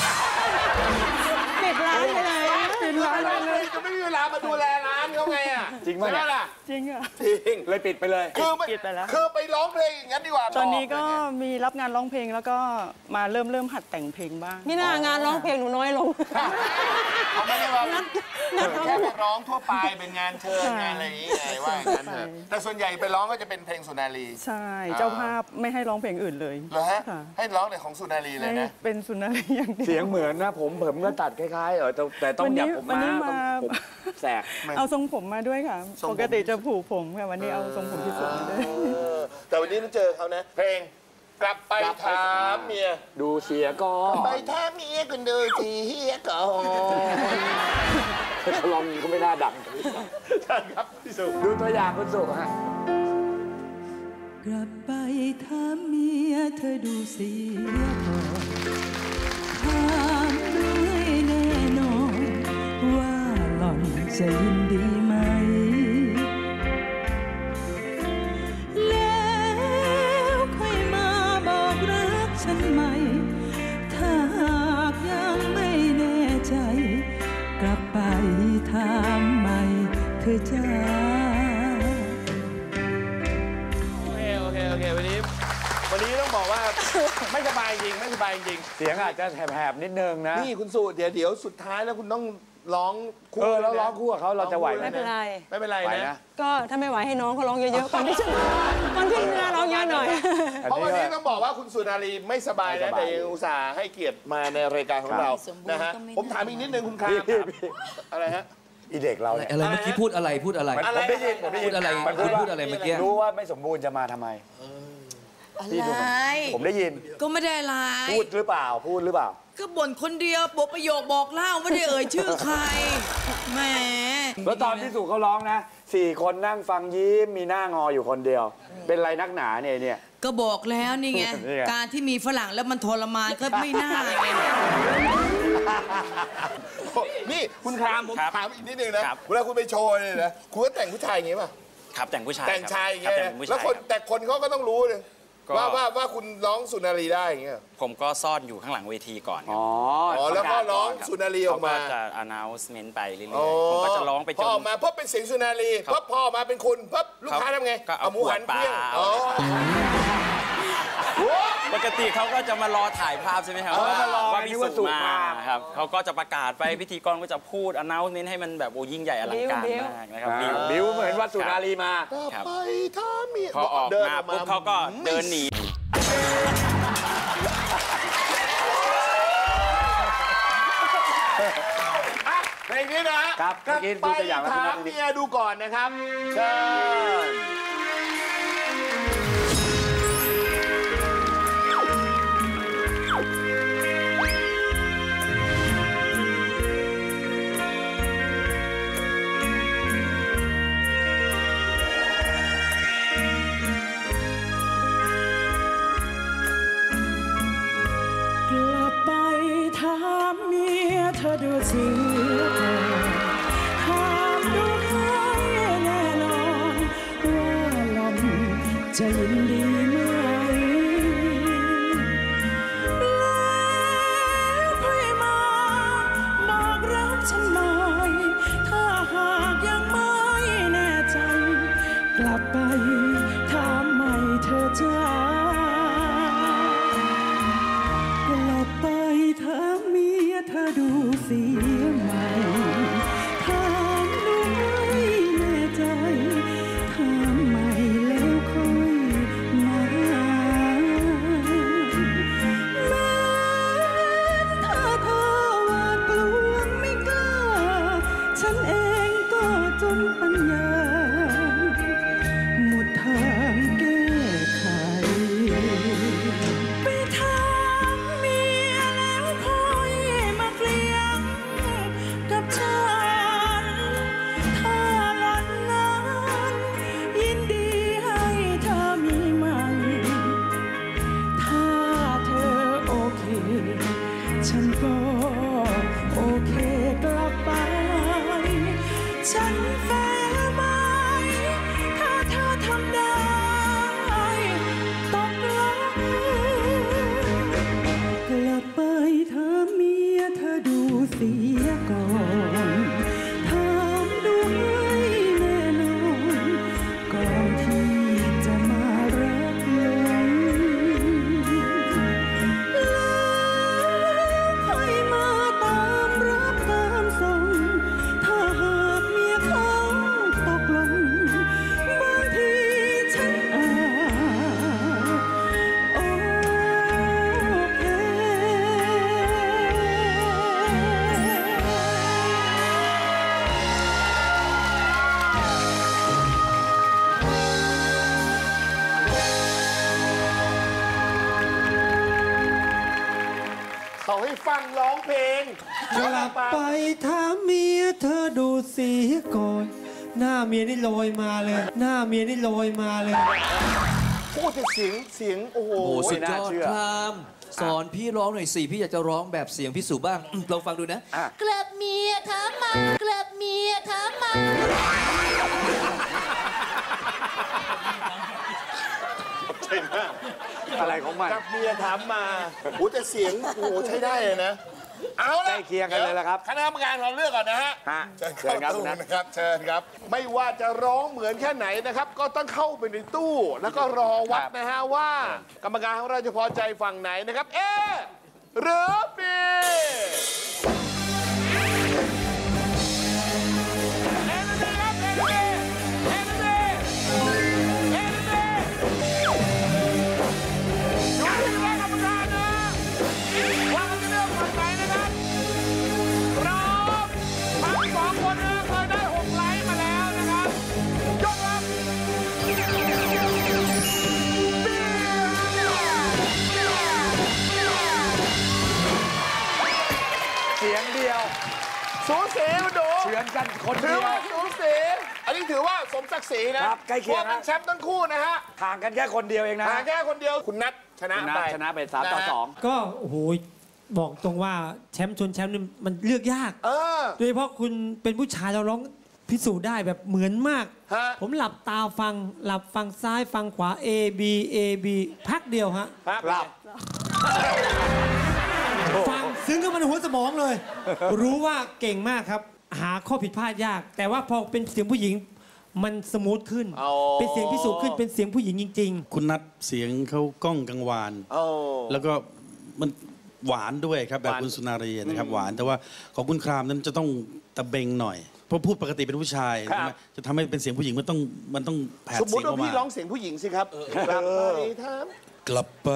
ปิดร้านไปเลยปิดร้านเลยจะไม่มีเวลามาดูแลร้านเขาไงอ่ะจริงไหมล่ะจริงอ่ะจริงเลยปิดไปเลยปิดไปแล้วคือไปร้องเพลงอย่างนั้นดีกว่าตอนนี้ก็มีรับงานร้องเพลงแล้วก็มาเริ่มหัดแต่งเพลงบ้างนี่น่างานร้องเพลงหนูน้อยลงเขาไม่ได้ว่าแค่ไปร้องทั่วไปเป็นงานเชิญงานอะไรอย่างนี้ไงว่างั้นเถอะแต่ส่วนใหญ่ไปร้องก็จะเป็นเพลงสุนารีใช่เจ้าภาพไม่ให้ร้องเพลงอื่นเลยเหรอฮะให้ร้องแต่ของสุนารีเลยนะเป็นสุนารีอย่างเดียวเสียงเหมือนนะผมก็ตัดคล้ายๆแต่ต้องหยับผมมาผมแสกเอาทรงผมมาด้วยค่ะปกติจะผูกผมค่ะวันนี้เอาทรงผมพิเศษมาด้วยแต่วันนี้ต้องเจอเขานะเพลงกลับไปถามเมียดูเสียก่อนไปถามเมียกันดูเสียก่อนลองก็ไม่น่าดังใช่ครับพี่สุดูตัวอย่างคุณสุฮะกลับไปถามเมียเธอดูเสียก่อนถามด้วยแน่นอนว่าหล่อนจะยินดีไหมแล้วค่อยมาบอกรักฉันไหมถ้าหากยังไม่แน่ใจกลับไปถามใหม่เธอจ้าโอเควันนี้ต้องบอกว่าไม่สบายจริงเสียงอาจจะแหบๆนิดนึงนะนี่คุณสุเดี๋ยวสุดท้ายแล้วคุณต้องร้องคู่แล้วร้องคู่กับเขาเราจะไหวไหมไม่เป็นไรไม่เป็นไรนะก็ถ้าไม่ไหวให้น้องเขาร้องเยอะๆคนที่ชนะคนที่ชนะร้องเยอะหน่อยเพราะวันนี้ต้องบอกว่าคุณสุนารีไม่สบายนะแต่ยังอุตส่าห์ให้เกียรติมาในรายการของเรานะฮะผมถามอีกนิดนึงคุณคามอะไรฮะอีเด็กเราเนี่ยอะไรเมื่อกี้พูดอะไรพูดอะไรผมได้ยินพูดอะไรมันพูดอะไรเมื่อกี้รู้ว่าไม่สมบูรณ์จะมาทำไมอะไรผมได้ยินก็ไม่ได้อะไรพูดหรือเปล่าพูดหรือเปล่าก็บ่นคนเดียวบอกประโยคบอกเล่าไม่ได้เอ่ยชื่อใครแหมแล้วตอนที่สุเขาร้องนะ4 คนนั่งฟังยิ้มมีหน้างออยู่คนเดียว เป็นไรนักหนาเนี่ยก็บอกแล้วนี่ไงนี่ไงการที่มีฝรั่งแล้วมันทรมานก็ไม่น่าไงนี่คุณคามผมถามอีกนิดนึงนะเวลาคุณไปโชว์เนี่ยนะคุณก็แต่งผู้ชายอย่างงี้ป่ะครับแต่งผู้ชายแต่งชายอย่างครับเงี้ยแต่งผู้ชายแล้วคนครับแต่คนเขาก็ต้องรู้เลยก็ว่าคุณร้องสุนารีได้อย่างเงี้ยผมก็ซ่อนอยู่ข้างหลังเวทีก่อนครับอ๋อแล้วก็ร้องสุนารีออกมาเขก็จะ announcement ไปเรื่อยๆผมก็จะร้องไปจพอน ออกมาพบเป็นเสียงสุนารีครับพอออกมาเป็นคุณปั๊บลูกค้าทำไงก็เอาหมูหันขวดปลาเพี้ยงอ๋อปกติเขาก็จะมารอถ่ายภาพใช่ไหมครับมารอว่านึพี่กว่าสุสุมามาครับเขาก็จะประกาศไปพิธีกรก็จะพูด announcement ให้มันแบบโอ้ยิ่งใหญ่อลังการมากนะครับบิวเหมือนว่าสุนารีมาครับไปถ้ามีพอออกมาปุ๊บเขาก็เดินหนีเพลงนี้นะฮะครับกลับเมื่อกี้ไปดูตัวอย่างแล้วถามคุณนัทเมียดูก่อนนะครับเชิญกลับไปถามเมียเธอดูสิถามดูให้แน่นอนว่าหล่อนจะยินดีไหมแล้วค่อยมาบอกรักฉันหน่อยถ้าหากยังไม่แน่ใจ กลับไปถามใหม่เธอจ้ากลับไปถามเมียเธอดูเสียใหม่ถามดูให้แน่ใจถามใหม่แล้วค่อยมาแม้ถ้าเธอหวาดกลัวไม่กล้าฉันเองก็จนปัญญาหมดทางแก้ไขไปถามเมียแล้วคอยมาเกลียงกับฉันถ้าหล่อนนั้นยินดีให้เธอมีใหม่ถ้าเธอโอเคฉันก็โอเคกลับไปฉันแฝงไว้ถ้าเธอทำได้ตกลงกลับไปถามเมียเธอดูเสียก่อนถามดูให้แน่นอนก่อนที่จะมารักหลงแล้วค่อยมาตามรับตามส่งถ้าหากเมียเขาตกลงบางทีฉันอาจโอเคเขาให้ฟังร้องเพลงกลับไปถามเมียเธอดูเสียก่อน หน้าเมียนี่ลอยมาเลย หน้าเมียนี่ลอยมาเลยพูดแต่เสียงโอ้โหโอ้โหสุดยอดน่าเชื่อครามสอนพี่ร้องหน่อยสิพี่อยากจะร้องแบบเสียงพี่สุบ้างลองฟังดูนะกลับเมียถามมากลับเมียถามมาใช่มากอะไรของมันกับเมียถามมาโอ้แต่เสียงโอ้โหใช้ได้เลยนะ เอาละใกล้เคียงกันเลยละครับคณะกรรมการเราเลือกก่อนนะฮะเชิญครับตู้คุณนัทนะครับเชิญครับ ไม่ว่าจะร้องเหมือนแค่ไหนนะครับ ก็ต้องเข้าไปในตู้ แล้วก็รอวัดนะฮะว่า กรรมการของเราจะพอใจฝั่งไหนนะครับ เอหรือบีสูสีคุณดูเฉือนกันคนเดีถืยอวว่าสูสีอันนี้ถือว่าสมศักดิ์ศรีนะครับใกล้เคียงว่าเป็นแชมป์ทั้งคู่นะฮะห่างกันแค่คนเดียวเองนะห่างแค่คนเดียวคุณนัทชนะไปชนะไป3-2 ก็โอ้โหบอกตรงว่าแชมป์ชนแชมป์นี่มันเลือกยากโดยเฉพาะคุณเป็นผู้ชายเราร้องพิสูจน์ได้แบบเหมือนมาก ผมหลับตาฟังหลับฟังซ้ายฟังขวา A B A B พักเดียวฮะหลับฟังซึ้งเข้ามาในหัวสมองเลย รู้ว่าเก่งมากครับ หาข้อผิดพลาดยาก แต่ว่าพอเป็นเสียงผู้หญิงมันสมูทขึ้น เป็นเสียงพิสูจน์ขึ้นเป็นเสียงผู้หญิงจริงๆคุณนัทเสียงเขาก้องกังวานแล้วก็มันหวานด้วยครับแบบคุณสุนารีนะครับหวานแต่ว่าของคุณครามนั้นจะต้องตะเบงหน่อยเพราะพูดปกติเป็นผู้ชายใช่ไหมจะทำให้เป็นเสียงผู้หญิงมันต้องแผดสมมเสีติยงอว่าอกพี่มาร้องเสียงผู้หญิงสิครับกลับไปทกลับไป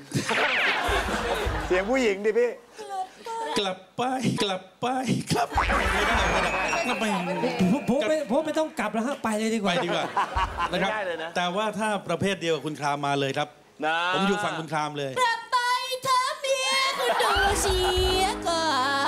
เสียงผู้หญิงดิพี่กลับไปกลับไปครับกลับไปผมไม่ต้องกลับแล้วฮะไปเลยดีกว่าไปดีกว่านะครับแต่ว่าถ้าประเภทเดียวกับคุณครามมาเลยครับผมอยู่ฝั่งคุณครามเลยกลับไปเธอเมียคุณดูเสียก่อน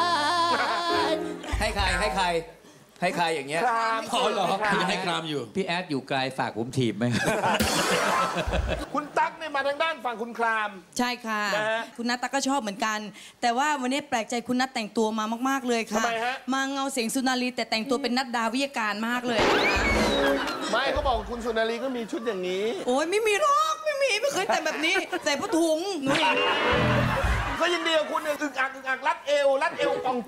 ให้ใครอย่างเงี้ยขอหรอให้ครามอยู่พี่แอดอยู่ไกลฝากผมถีบไหมคุณตั๊กเนี่ยมาทางด้านฝั่งคุณครามใช่ค่ะ คุณนัทตั๊กก็ชอบเหมือนกัน แต่ว่าวันนี้แปลกใจคุณนัทแต่งตัวมามากๆเลยค่ะทำไมฮะมาเงาเสียงสุนารีแต่แต่งตัวเป็นนัทดาวิยการมากเลยนะคะไม่เขาบอกคุณสุนารีก็มีชุดอย่างนี้โอ้ยไม่มีหรอกไม่เคยแต่งแบบนี้ใส่ผ้าถุงหนูเองก็ยังดีกว่าคุณเนี่ยอึกอักรัดเอวปอง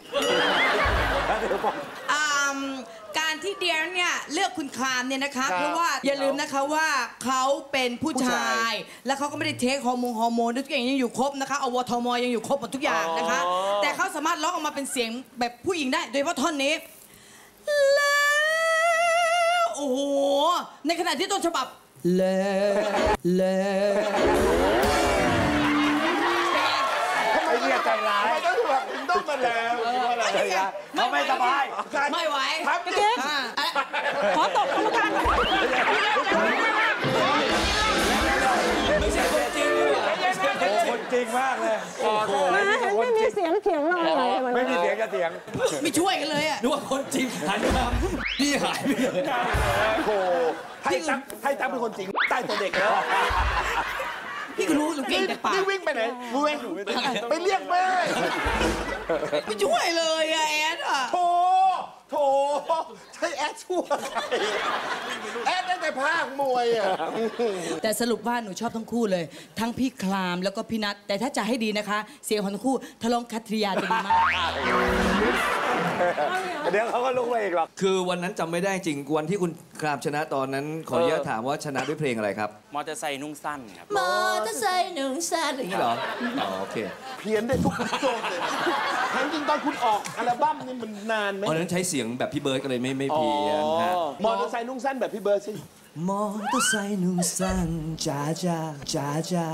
การที่เดียร์เนี่ยเลือกคุณครามเนี่ยนะคะเพราะว่าอย่าลืมนะคะว่าเขาเป็นผู้ชาย แล้วเขาก็ไม่ได้เทคฮอร์โมนทุกอย่างยังอยู่ครบนะคะอวทมยังอยู่ครบหมดทุกอย่างนะคะ แต่เขาสามารถร้องออกมาเป็นเสียงแบบผู้หญิงได้โดยเฉพาะท่อนนี้แล้วโอ้โหในขณะที่ต้นฉบับแล้วไอ้เนี่ยใจร้ายทำไมต้องแบบถึงต้องมาแล้วเขาไม่สบายไม่ไหวครับเก่งขอตบกรรมการไม่ใช่คนจริงเลยคนจริงมากเลยไม่มีเสียงเถียงเราเลยไม่มีเสียงจะเสียงไม่ช่วยกันเลยอ่ะนึกว่าคนจริงหันมาพี่หายไปเลยโอ้ให้ตั๊กเป็นคนจริงใต้ตัวเด็กแล้วพี่ก็รู้หนูเก่งแต่ปากนี่วิ่งไปไหนรู้ไหมไปเรียกแม่ไม่ช่วยเลยอะแอดอะโถใช่แอดช่วยแอดได้แต่ภาคมวยอ่ะแต่สรุปว่าหนูชอบทั้งคู่เลย ทั้งพี่คลามแล้วก็พี่นัทแต่ถ้าจะให้ดีนะคะ เสียงของทั้งคู่ทะลองคัตริยาจะดีมากเดี๋ยวเขาก็ลุกไปอีกหรอกคือวันนั้นจำไม่ได้จริงวันที่คุณครามชนะตอนนั้นขออนุญาตถามว่าชนะด้วยเพลงอะไรครับมอเตอร์ไซค์นุ่งสั้นครับมอเตอร์ไซค์หนุ่มสั้นอย่างนี้เหรออ๋อโอเคเพี้ยนได้ทุกโจทย์เลยทั้งจริงตอนคุณออกอัลบั้มนี่มันนานไหมตอนนั้นใช้เสียงแบบพี่เบิร์ดก็เลยไม่เพี้ยนฮะมอเตอร์ไซค์นุ่งสั้นแบบพี่เบิร์ดสิมอเตอร์ไซค์นุ่งสั้นจ้าจ้าจ้าจ้า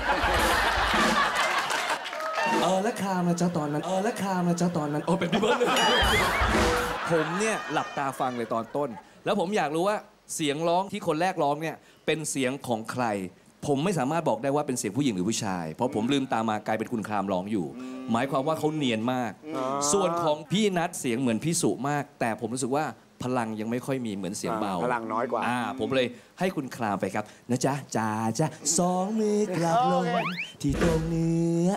และคามาเจ้าตอนนั้นและคามาเจ้าตอนนั้นโอ้เป็นพี่เบิร์ดเลยผมเนี่ยหลับตาฟังเลยตอนต้น แล้วผมอยากรู้ว่าเสียงร้องที่คนแรกร้องเนี่ยเป็นเสียงของใคร ผมไม่สามารถบอกได้ว่าเป็นเสียงผู้หญิงหรือผู้ชายเพราะผมลืมตามากลายเป็นคุณครามร้องอยู่ หมายความว่าเขาเนียนมาก ส่วนของพี่นัทเสียงเหมือนพี่สุมาก แต่ผมรู้สึกว่าพลังยังไม่ค่อยมีเหมือนเสียงเบาพลังน้อยกว่าผมเลยให้คุณครามไปครับนะจ๊ะจ้าจ้าสองมือกลับลงที่ตรงเนื้อ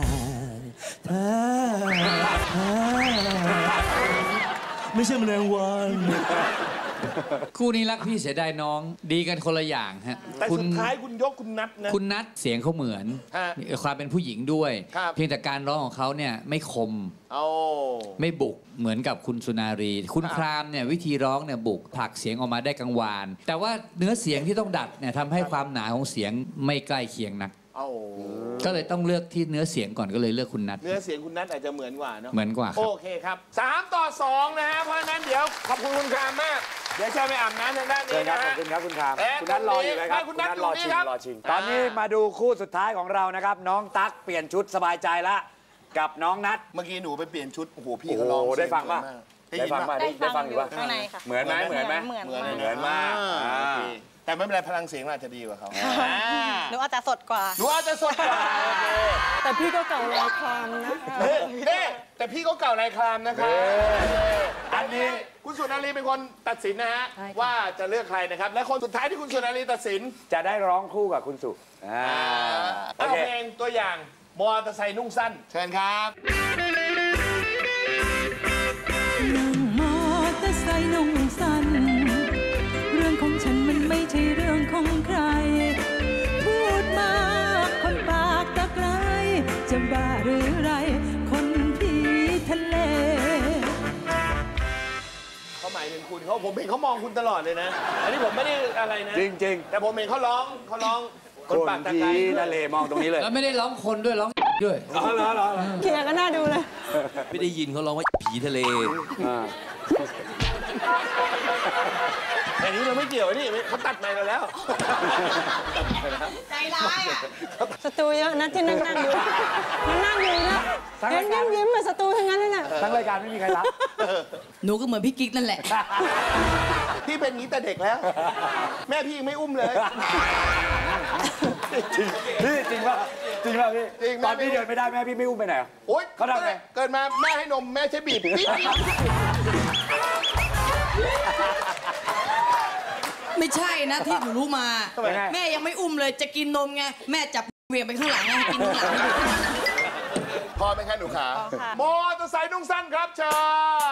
ไม่ใช่แมลงวันคู่นี้รักพี่เสียดายน้องดีกันคนละอย่างฮะแต่สุดท้ายคุณยกคุณนัทนะคุณนัทเสียงเขาเหมือนความเป็นผู้หญิงด้วย เพียงแต่การร้องของเขาเนี่ยไม่คมไม่บุกเหมือนกับคุณสุนารี คุณครามเนี่ยวิธีร้องเนี่ยบุกผลักเสียงออกมาได้กังวาน แต่ว่าเนื้อเสียงที่ต้องดัดเนี่ยทำให้ความหนาของเสียงไม่ใกล้เคียงนักก็เลยต้องเลือกที่เนื้อเสียงก่อนก็เลยเลือกคุณนัทเนื้อเสียงคุณนัทอาจจะเหมือนกว่าเนาะเหมือนกว่าครับโอเคครับ3-2นะฮะเพราะฉะนั้นเดี๋ยวขอบคุณคุณครามมากเดี๋ยวจะไปอาบน้ำทางด้านนี้นะขอบคุณครับคุณครามคุณนัทรออยู่เลยครับคุณนัทรอชิงตอนนี้มาดูคู่สุดท้ายของเรานะครับน้องตั๊กเปลี่ยนชุดสบายใจละกับน้องนัทเมื่อกี้หนูไปเปลี่ยนชุดโอ้โหพี่เขาร้องได้ฟังป่ะได้ฟังป่ะได้ฟังอยู่ป่ะข้างในค่ะเหมือนไหมเหมือนไหมเหมือนมากแต่ไม่เป็นไรพลังเสียงเราจะดีกว่าเขาหนูอาจจะจะสดกว่าหนูอาจจะสดกว่าโอเคแต่พี่ก็เก่าลายความนะเน่แต่พี่ก็เก่าในครามนะครับอันนี้คุณสุนารีเป็นคนตัดสินนะฮะว่าจะเลือกใครนะครับและคนสุดท้ายที่คุณสุนารีตัดสินจะได้ร้องคู่กับคุณสุเอาเพลงตัวอย่างมอเตอร์ไซค์นุ่งสั้นเชิญครับนั่งมอเตอร์ไซค์นุ่งสั้นเรื่องของฉันมันไม่ใช่เรื่องของใครพูดมากคนปากตะไคร้จะบ้าหรือไรคนผีทะเลเขาหมายถึงคุณผมเห็นเขามองคุณตลอดเลยนะอันนี้ผมไม่ได้อะไรนะจริงแต่ผมเห็นเขาร้องคนปากตะไคร้ทะเลมองตรงนี้เลยแล้วไม่ได้ร้องคนด้วยร้องด้วยเหรอเขียกันหน้าดูเลยไม่ได้ยินเขาร้องว่าผีทะเลแต่นี้เราไม่เกี่ยวนี่เขาตัดไมค์เราแล้วใจร้ายอ่ะสตูเยอะนะที่นั่งอยู่นั่งอยู่นะเห็นยิ้มมาสตูทั้งนั้นเลยน่ะทั้งรายการไม่มีใครรับหนูก็เหมือนพี่กิ๊กนั่นแหละพี่เป็นงี้แต่เด็กแล้วแม่พี่ยังไม่อุ้มเลยจริงป่ะพี่ตอนพี่เดินไม่ได้แม่พี่ไม่อุ้มไปไหนโอ๊ยเขาทำไงเกิดมาแม่ให้นมแม่ใช้บีบไม่ใช่นะที่หนูรู้มาแม่ยังไม่อุ้มเลยจะกินนมไงแม่จับเหวี่ยงไปข้างหลังไงกินข้างหลังพอไหมคะหนูขามอเตอร์ไซค์นุ่งสั้นครับเชิ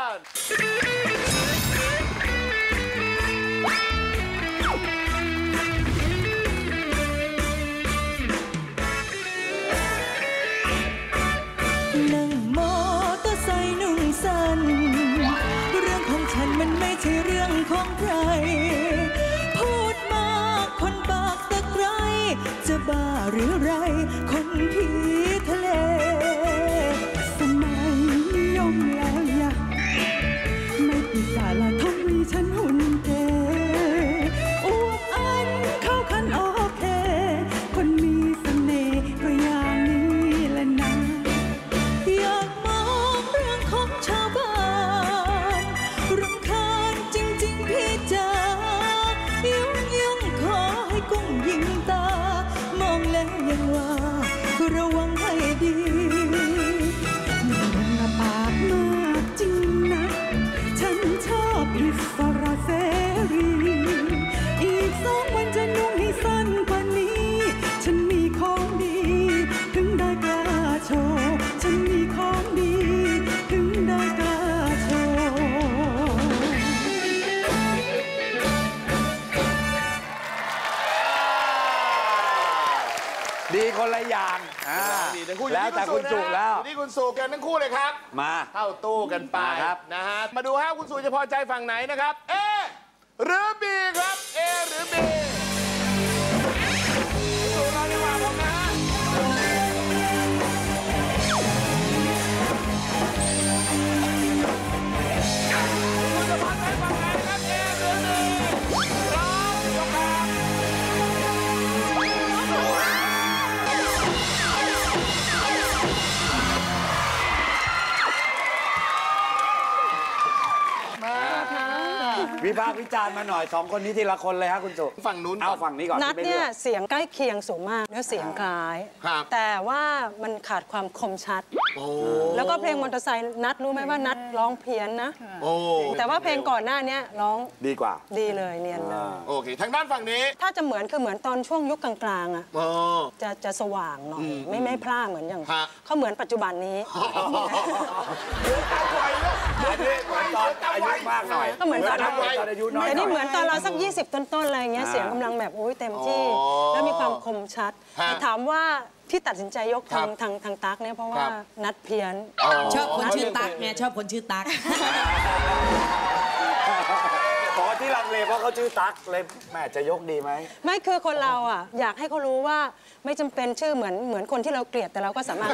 ญนั่งมอเตอร์ไซค์นุ่งสั้นเรื่องของฉันมันไม่ใช่เรื่องของใครพูดมากคนปากตะไคร้จะบ้าหรือไรคนผีทะเลสมัยนิยมแล้วอย่าไม่ปิดตาละทวีฉันหุ่นเก๋อวบอันเข้าคันโอเคคนมีเสน่ห์ก็อย่างนี้แหละนะอยากมองเรื่องของชาวบ้านรำคาญจริงๆพี่จ๋ายุ่งขอให้กุ้งยิงตามองแล้วยังว่าระวังให้ดีมันลำบากมากจริงนะฉันชอบอิสระเสรีอีก2 วันจะนุ่งให้สั้นกว่านี้ฉันมีของดีถึงได้กล้าโชว์ฉันมีของดีถึงได้กล้าโชว์ดีคนละอย่างแล้วแต่คุณสุแล้วนี่คุณสุกันทั้งคู่เลยครับมาเข้าตู้กันไปนะฮะมาดูฮะคุณสุจะพอใจฝั่งไหนนะครับเอหรือบีครับเอหรือบีสุเราดีกว่าผมนะคุณจะพอใจฝั่งไหนครับเอหรือบีร้องยกครับวิพากษ์วิจารณ์มาหน่อย2 คนนี้ทีละคนเลยฮะคุณสุฝั่งนู้นเอาฝั่งนี้ก่อนนัดเนี่ยเสียงใกล้เคียงสูงมากแล้วเสียงคล้ายแต่ว่ามันขาดความคมชัดแล้วก็เพลงมอเตอร์ไซค์นัดรู้ไหมว่านัดร้องเพี้ยนนะแต่ว่าเพลงก่อนหน้านี้ร้องดีกว่าดีเลยเนียนเลยโอเคทางด้านฝั่งนี้ถ้าจะเหมือนคือเหมือนตอนช่วงยุคกลางๆอ่ะจะสว่างหน่อยไม่พร่าเหมือนอย่างเขาเหมือนปัจจุบันนี้ตอนอายุมากหน่อยก็เหมือนตอนอายุน้อยแต่นี่เหมือนตอนเราสัก20 ต้นๆอะไรเงี้ยเสียงกำลังแบบโอ้ยเต็มที่แล้วมีความคมชัดแต่ถามว่าที่ตัดสินใจยกทางตั๊กเนี่ยเพราะว่านัดเพี้ยนชอบคนชื่อตั๊กเนี่ยชอบคนชื่อตั๊กขอที่ลังเลเพราะเขาชื่อตั๊กเลยแม่จะยกดีไหมไม่คือคนเราอ่ะอยากให้เขารู้ว่าไม่จำเป็นชื่อเหมือนคนที่เราเกลียดแต่เราก็สามารถ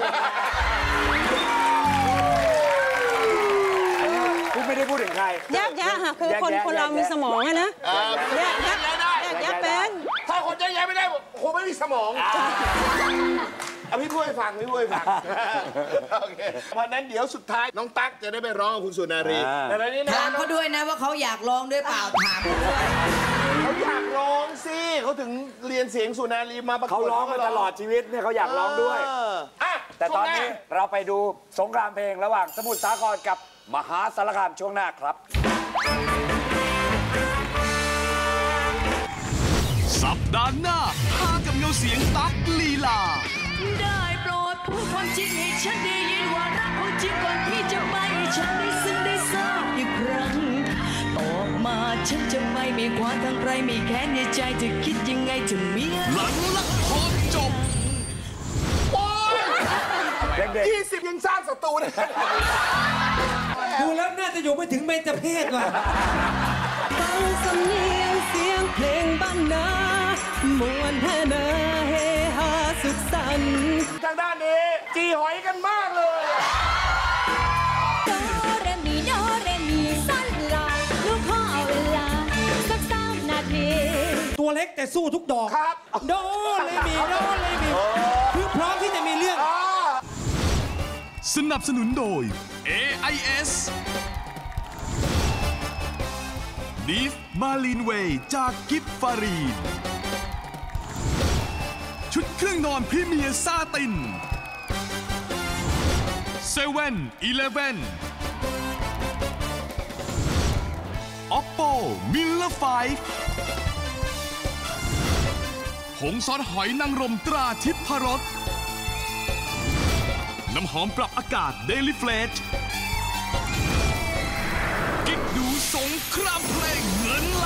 ไม่ได้พูดถึงใครแยกค่ะคือคนเรามีสมองนะแยกเป็นถ้าคนแยกไม่ได้คงไม่มีสมองพี่พูดให้ฟังโอเควันนั้นเดี๋ยวสุดท้ายน้องตั๊กจะได้ไปร้องกับคุณสุนารีแต่ตอนนี้ถามเขาด้วยนะว่าเขาอยากร้องด้วยเปล่าถามเขาด้วยอยากร้องสิเขาถึงเรียนเสียงสุนารีมาประกวดเขาร้องมาตลอดชีวิตเนี่ยเขาอยากร้องด้วยแต่ตอนนี้เราไปดูสงครามเพลงระหว่างสมุทรสาครกับมหาสารคามช่วงหน้าครับสัปดาห์หน้าพากับเงาเสียงตั๊กลีลาได้โปรดพูดความจริงให้ฉันได้ยินว่ารักของจริงก่อนพี่จะไปฉันได้ซึ้งได้ทราบอีกครั้งตอบมาฉันจะไม่มีความทางใครมีแค้นในใจจะคิดยังไงจะเมียหลังละครจบ 20ยังสร้างศัตรูเลยดูแล้วน่าจะอยู่ไม่ถึงเบญจเพศว่ะฟังสำเนียงเสียงเพลงบ้านนามวนแห่นาเฮฮาสุขสันต์ทางด้านนี้จีหอยกันมากเลยโดเรมีโดเรมีสั้นลาลูกขอเวลาสัก3 นาทีตัวเล็กแต่สู้ทุกดอกครับโดเรมีโดเรมีคือพร้อมที่จะมีเรื่องสนับสนุนโดย AIS Beef Marine Way จากกิฟฟารีนชุดเครื่องนอนพรีเมียร์ซาติน7-Eleven Oppo Miller 5ผงซอสหอยนางรมตราทิพรสน้ำหอมปรับอากาศ Daily Flash กิ๊กดูสงครามเพลงเงินล้าน